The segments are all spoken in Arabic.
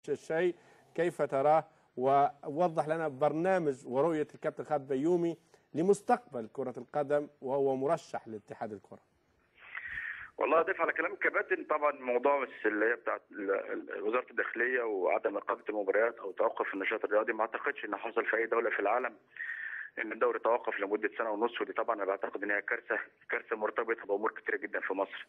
الشيء كيف تراه؟ ووضح لنا برنامج ورؤية الكابتن خالد بيومي لمستقبل كرة القدم وهو مرشح لاتحاد الكرة. والله اضيف على كلام الكباتن، طبعا موضوع بس اللي هي بتاعت وزاره الداخليه وعدم اقامه المباريات او توقف النشاط الرياضي، ما اعتقدش ان حصل في اي دوله في العالم ان الدوري توقف لمده سنه ونص، ودي طبعا انا بعتقد ان هي كارثه مرتبطه بامور كثيره جدا في مصر.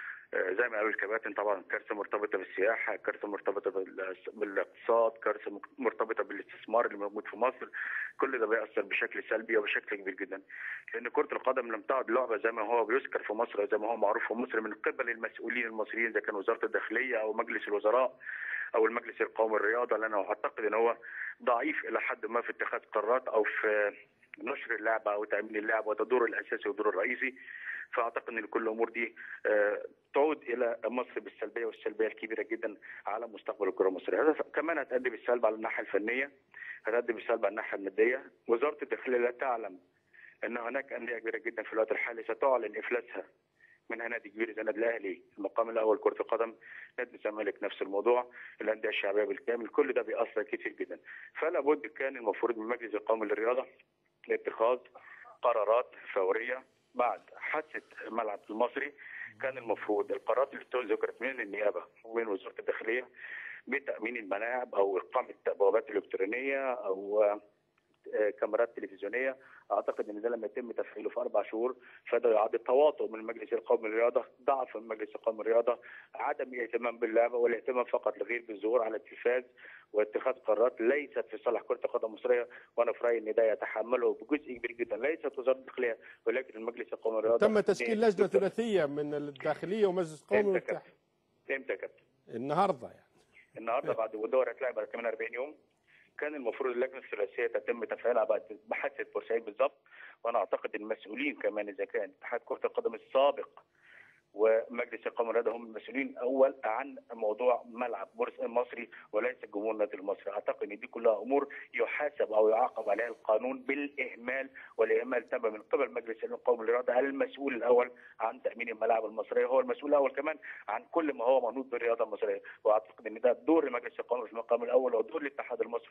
زي ما قالوا الكباتن، طبعا كارثه مرتبطه بالسياحه، كارثه مرتبطه بالاقتصاد، كارثه مرتبطه بالاستثمار اللي موجود في مصر. كل ده بيأثر بشكل سلبي وبشكل كبير جدا، لان كره القدم لم تعد لعبه زي ما هو بيذكر في مصر وزي ما هو معروف في مصر من قبل المسؤولين المصريين، اذا كان وزاره الداخليه او مجلس الوزراء او المجلس القومي للرياضه، لان انا اعتقد ان هو ضعيف الى حد ما في اتخاذ قرارات او في نشر اللعبه او تامين اللعبه، وده دوره الاساسي ودوره الرئيسي. فاعتقد ان كل الامور دي تعود الى مصر بالسلبيه والسلبيه الكبيره جدا على مستقبل الكره المصريه. هذا كمان هتؤدي بالسلب على الناحيه الفنيه، هتؤدي بالسلب على الناحيه الماديه. وزاره الداخليه لا تعلم ان هناك انديه كبيره جدا في الوقت الحالي ستعلن افلاسها، منها نادي كبير زي النادي الاهلي المقام الاول كره القدم، نادي الزمالك نفس الموضوع، الانديه الشعبيه بالكامل. كل ده بيأثر كتير جدا. فلا بد كان المفروض من المجلس القومي للرياضه لاتخاذ قرارات فوريه بعد حادثه الملعب المصري. كان المفروض القرارات اللي ذكرت من النيابه ومن وزاره الداخليه بتامين الملاعب او اقامه بوابات الكترونيه او كاميرات تلفزيونيه، اعتقد ان ده لما يتم تفعيله في 4 شهور فده يعد تواطؤ من المجلس القومي للرياضه، ضعف من المجلس القومي للرياضه، عدم الاهتمام باللعبه والاهتمام فقط لغير بالظهور على التلفاز واتخاذ قرارات ليست في صالح كره القدم المصريه. وانا في رايي ان ده يتحمله بجزء كبير جدا ليست وزاره الداخليه ولكن المجلس القومي للرياضه. تم تشكيل لجنه ثلاثيه من الداخليه ومجلس قومي واتحاد. امتى يا كابتن؟ النهارده يعني. النهارده بعد والدوري هتلعب بعد كمان 40 يوم. كان المفروض اللجنه الثلاثيه تتم تفعيلها بعد بحثه بورسعيد بالظبط. وانا اعتقد المسؤولين كمان اذا كان اتحاد كره القدم السابق ومجلس القومي للرياضه هم المسؤولين الاول عن موضوع ملعب بورسعيد المصري وليس جمهور النادي المصري. اعتقد ان دي كلها امور يحاسب او يعاقب عليها القانون بالاهمال، والاهمال تم من قبل مجلس القومي للرياضه المسؤول الاول عن تامين الملاعب المصريه، هو المسؤول الاول كمان عن كل ما هو منوط بالرياضه المصريه. واعتقد ان ده دور مجلس القومي في المقام الاول ودور الاتحاد المصري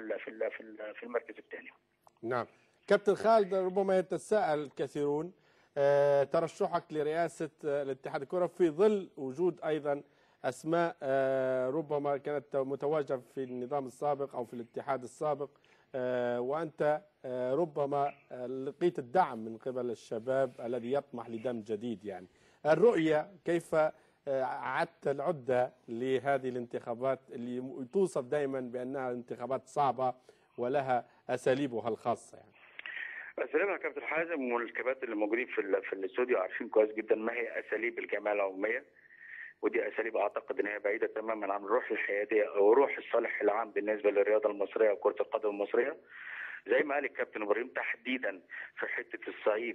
في المركز الثاني. نعم كابتن خالد، ربما يتساءل الكثيرون ترشحك لرئاسة الاتحاد الكرة في ظل وجود أيضا أسماء ربما كانت متواجدة في النظام السابق أو في الاتحاد السابق، وأنت ربما لقيت الدعم من قبل الشباب الذي يطمح لدم جديد. يعني الرؤية كيف عدت العدة لهذه الانتخابات اللي توصف دائما بأنها انتخابات صعبة ولها أساليبها الخاصة؟ يعني اساليبها كابتن حازم والكباتن اللي موجودين في الاستوديو عارفين كويس جدا ما هي اساليب الجمعيه العموميه، ودي اساليب اعتقد ان هي بعيده تماما عن الروح الحياديه او روح الصالح العام بالنسبه للرياضه المصريه وكره القدم المصريه. زي ما قال الكابتن ابراهيم تحديدا في حته الصعيد،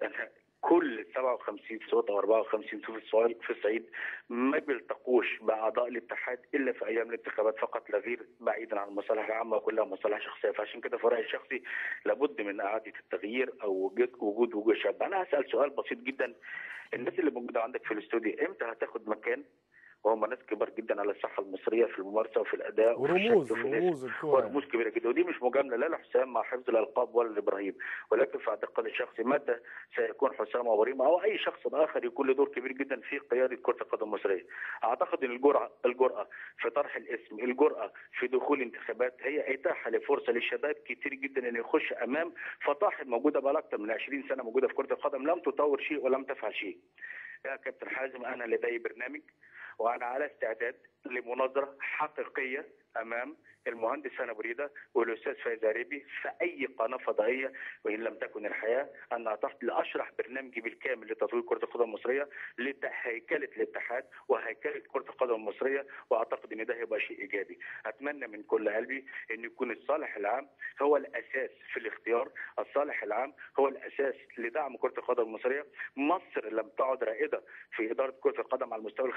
كل 57 صوت او 54 صوت في الصعيد ما بيلتقوش باعضاء الاتحاد الا في ايام الانتخابات فقط لا غير، بعيدا عن المصالح العامه وكلها مصالح شخصيه. فعشان كده في رايي الشخصي لابد من اعاده التغيير او وجود شاب. انا هسال سؤال بسيط جدا، الناس اللي موجوده عندك في الاستوديو امتى هتاخد مكان؟ وهم ناس كبار جدا على الساحه المصريه في الممارسه وفي الاداء ورموز الكوره، ورموز كبيره جدا. ودي مش مجامله لا لحسام مع حفظ الالقاب ولا لابراهيم، ولكن في اعتقادي الشخصي متى سيكون حسام او ابراهيم او اي شخص اخر يكون له دور كبير جدا في قياده كره القدم المصريه. اعتقد ان الجرأه في طرح الاسم، الجرأه في دخول انتخابات، هي اتاحه لفرصه للشباب كتير جدا ان يخش امام فطاحل موجوده بقى اكثر من 20 سنه موجوده في كره القدم لم تطور شيء ولم تفعل شيء. يا كابتن حازم انا لدي برنامج وانا على استعداد لمناظره حقيقيه امام المهندس هاني بريده والاستاذ فايز عريبي في اي قناه فضائيه وان لم تكن الحياه، ان تحت لاشرح برنامجي بالكامل لتطوير كره القدم المصريه لهيكله الاتحاد وهيكله كره القدم المصريه. واعتقد ان ده هيبقى شيء ايجابي. اتمنى من كل قلبي ان يكون الصالح العام هو الاساس في الاختيار، الصالح العام هو الاساس لدعم كره القدم المصريه. مصر لم تعد رائده في اداره كره القدم على المستوى الخارجي بمعنى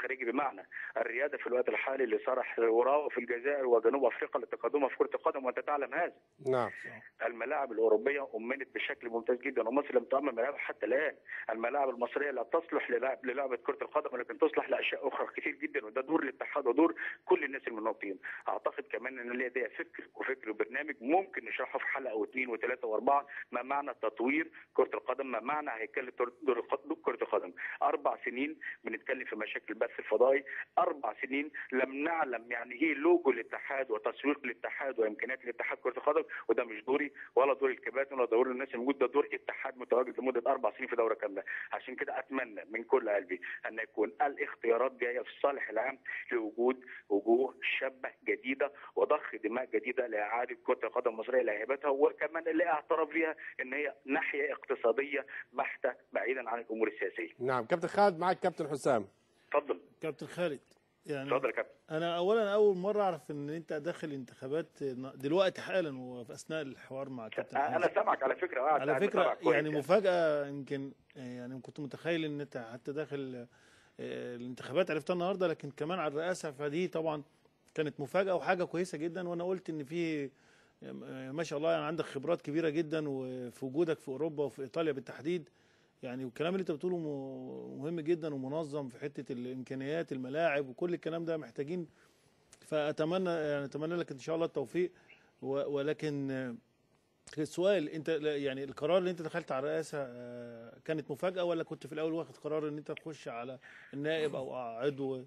معنى الرياده في الوقت الحالي لصالح وراء في الجزائر وجنوب افريقيا لتقدمها في كره القدم، وانت تعلم هذا. نعم. الملاعب الاوروبيه امنت بشكل ممتاز جدا، ومصر لم تعمل ملاعب حتى الان. الملاعب المصريه لا تصلح للعبه كره القدم، ولكن تصلح لاشياء اخرى كتير جدا، وده دور الاتحاد ودور كل الناس المنوطين. اعتقد كمان ان لدي فكر وبرنامج ممكن نشرحه في حلقه واثنين وثلاثه واربعه، ما معنى تطوير كره القدم، ما معنى هيكله كره القدم. 4 سنين بنتكلم في مشاكل البث الفضائي، 4 سنين لم نعلم يعني ايه لوجو الاتحاد وتسويق الاتحاد وامكانيات الاتحاد كره القدم، وده مش دوري ولا دور الكباتن ولا دور الناس الموجود، ده دور اتحاد متواجد لمده 4 سنين في دوره كامله. عشان كده اتمنى من كل قلبي ان يكون الاختيارات جايه في الصالح العام لوجود وجوه شابه جديده وضخ دماء جديده لاعاده كره القدم المصريه لهيبتها، وكمان اللي اعترف بيها ان هي ناحيه اقتصاديه بحته بعيدا عن الامور السياسيه. نعم كابتن خالد، معك كابتن حسام. اتفضل كابتن خالد. يعني اتفضل يا كابتن. انا اولا اول مره اعرف ان انت داخل انتخابات دلوقتي حالا وفي اثناء الحوار مع كابتن حسام. انا سامعك على فكره، على فكره يعني مفاجاه، يمكن يعني كنت متخيل ان انت حتى داخل الانتخابات عرفتها النهارده، لكن كمان على الرئاسه، فدي طبعا كانت مفاجاه وحاجه كويسه جدا. وانا قلت ان في ما شاء الله يعني عندك خبرات كبيره جدا، وفي وجودك في اوروبا وفي ايطاليا بالتحديد يعني، والكلام اللي انت بتقوله مهم جدا ومنظم في حته الامكانيات الملاعب وكل الكلام ده محتاجين. فاتمنى يعني اتمنى لك ان شاء الله التوفيق. ولكن السؤال، انت يعني القرار اللي انت دخلت على الرئاسه كانت مفاجاه، ولا كنت في الاول واخد قرار ان انت تخش على النائب او عضو؟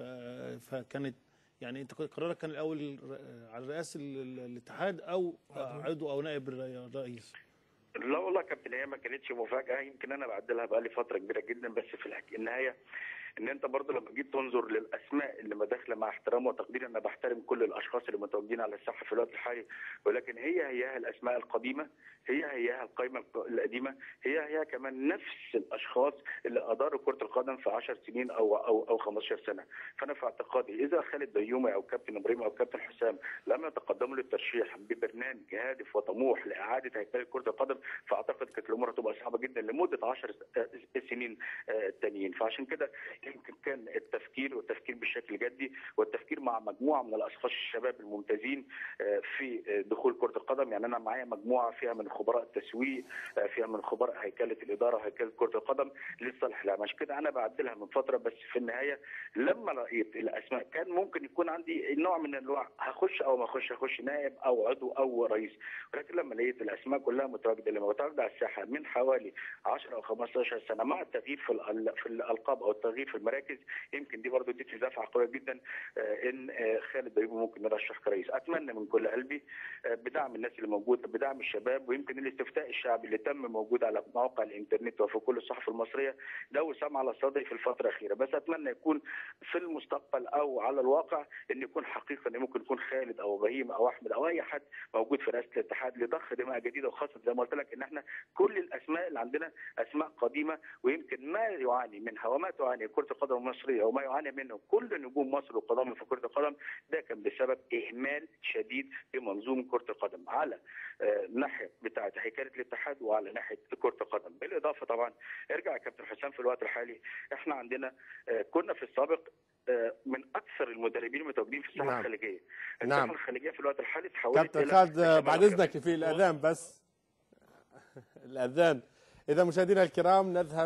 فكانت يعني انت قرارك كان الاول على رئاسه الاتحاد او عضو او نائب الرئيس؟ لا والله يا كابتن، هي ما كانتش مفاجاه، يمكن انا بعدلها بقالي فتره كبيره جدا، بس في النهايه ان انت برضه لما جيت تنظر للاسماء اللي مداخله، مع احترام وتقدير، انا بحترم كل الاشخاص اللي متواجدين على الساحه في الوقت الحالي، ولكن هي الاسماء القديمه، هي القائمه القديمه، هي كمان نفس الاشخاص اللي اداروا كره القدم في 10 سنين او 15 سنه. فانا في اعتقادي اذا خالد بيومي او كابتن ابراهيم او كابتن حسام لم يتقدموا للترشيح ببرنامج هادف وطموح لاعاده هيكله كره القدم، فاعتقد كانت الامور هتبقى صعبه جدا لمده 10 سنين التانيين. فعشان كده يمكن كان والتفكير بشكل جدي، والتفكير مع مجموعه من الاشخاص الشباب الممتازين في دخول كره القدم. يعني انا معايا مجموعه فيها من خبراء التسويق، فيها من خبراء هيكله الاداره وهيكله كره القدم للصالح العام. عشان كده انا بعدلها من فتره، بس في النهايه لما لقيت الاسماء كان ممكن يكون عندي نوع من الوعي، هخش او ما اخش نائب او عضو او رئيس، ولكن لما لقيت الاسماء كلها متواجده اللي متواجده على الساحه من حوالي 10 او 15 سنه، مع التغيير في الالقاب او التغيير في المراكز، يمكن دي برضه ادتني دفعه قويه جدا ان خالد بيومي ممكن نرشح كرئيس. اتمنى من كل قلبي بدعم الناس اللي موجوده، بدعم الشباب، ويمكن الاستفتاء الشعبي اللي تم موجود على مواقع الانترنت وفي كل الصحف المصريه ده وسام على صدري في الفتره الاخيره، بس اتمنى يكون في المستقبل او على الواقع ان يكون حقيقه، ان ممكن يكون خالد او ابراهيم او احمد او اي حد موجود في رئاسه الاتحاد لضخ دماء جديده، وخاصه زي ما قلت لك ان احنا كل الاسماء اللي عندنا اسماء قديمه، ويمكن ما يعاني منها وما تعاني كره القدم المصريه وما يعاني منه كل نجوم مصر وقدامهم في كره القدم، ده كان بسبب اهمال شديد في منظومه كره القدم على الناحيه بتاعه هيكله الاتحاد وعلى ناحيه كره القدم. بالاضافه طبعا ارجع يا كابتن حسام في الوقت الحالي احنا عندنا كنا في السابق من اكثر المدربين المتواجدين في الساحه الخليجيه. الساحه الخليجيه في الوقت الحالي تحولت كابتن خالد بعد اذنك في الاذان، بس الاذان. اذا مشاهدينا الكرام نذهب